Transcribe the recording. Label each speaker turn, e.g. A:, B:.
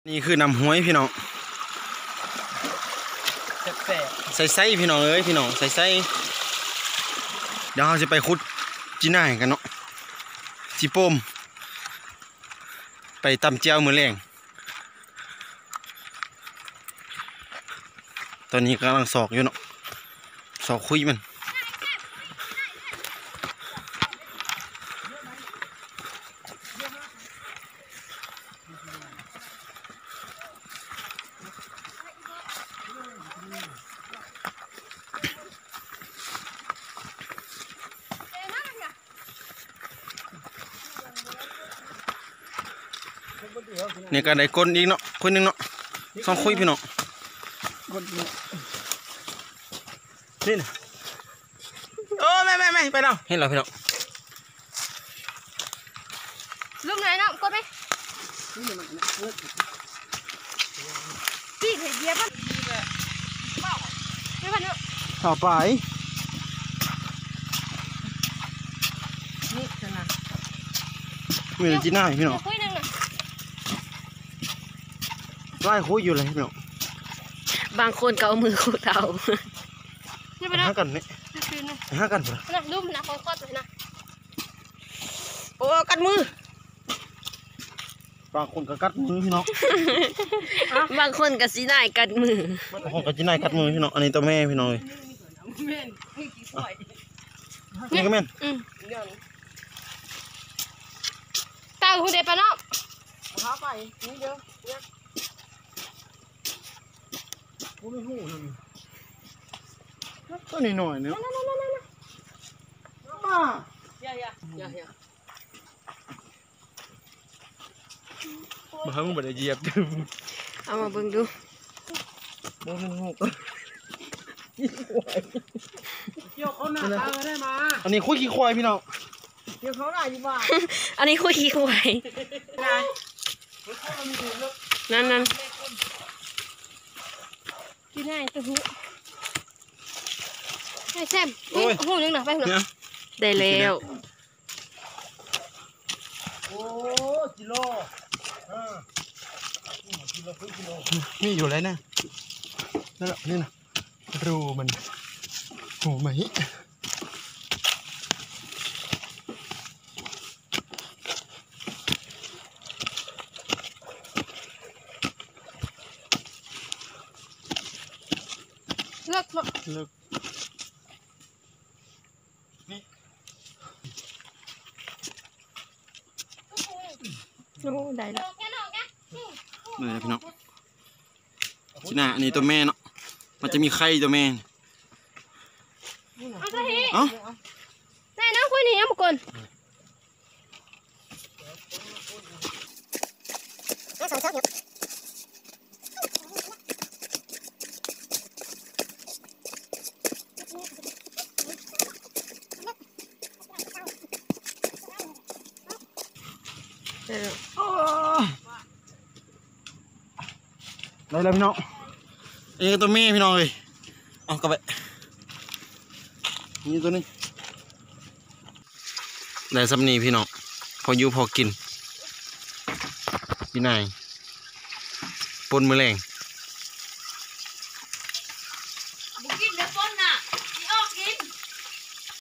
A: นี่คือนำห้วยพี่น้องใส่ไส้พี่น้องเอ้ยพี่น้องใส่ไส้เดี๋ยวเราจะไปขุดจีน่ากันเนาะจีโป้มไปตำเจียวมือแรงตอนนี้กำลังสอกอยู่เนาะสอกคุยมันเนี่ยก็ได้ก้นอีกเนาะคนนึงเนาะสองคุยพี่น้องนี่นะโอ้ไม่ไปแล้วเห็นแล้วพี่น้อง
B: ลูกไหนเนาะกดไหมพี่เห็ดเยียบป่ะไม่พันเนาะ
A: ต่อไป
B: นี่ขนาด
A: มีจีน่าพี่น้อง
B: คุยนึงน่ะ
A: ไล่คุยอยู่เลยพี่น้อง
C: บางคนก็เอามือขุดเอา
B: นี่ไปเนาะ
A: ห้ากันนี่ห้ากันปะ
B: นะดูมันนะของข้อตัวนะ
C: โอ้กัดมือบ
A: างคนก็กัดมือพี่น้อง
C: บางคนก็สีหน้ากัดมือบ
A: างคนก็จีน่ากัดมือพี่น้องอันนี้ตัวแม่พี่น้องเลยนี่ก็แม่น
B: ตาหูเด็ดปะเนาะ
C: เอาไปนี่เด้อเนี่ย
A: ก็นี่หน่อยเนาะ
C: อย่า
A: บางมันได้เหยียบ
C: เอามาเบิ่งดู
A: บ่มันหู
C: เกี่ยวเขาหน้าตาได้มา
A: อันนี้คุยขี้ควายพี่น้อง
C: เกี่ยวเขาหน้าอยู่บ้านอันนี้คุยขี้ควายนั่น
B: กินได้ตัวหูไอ้แซมหูนึงหน่ะไปหน่อย
C: ได้แล้ว
A: โอ้กิโลนี่อยู่เลยนะนั่นแหละนี่นะรูมันโอ้ไม่
B: เลิก
A: นี่
C: โอ้ได้แล้ว
A: นี่พี่น้องจีน่าอันนี้ตัวแม่เนาะมันจะมีไข่ตัวแม่
B: เอ้าได้นะคุยนี่ยังบุกคน
A: ได้แล้วพี่น้องเอ้ตัวแม่พี่น้องเลยเอากลับไปนี่ตัวนึงได้สำนีพี่น้องพออยู่พอกินพี่นายปนมือแรง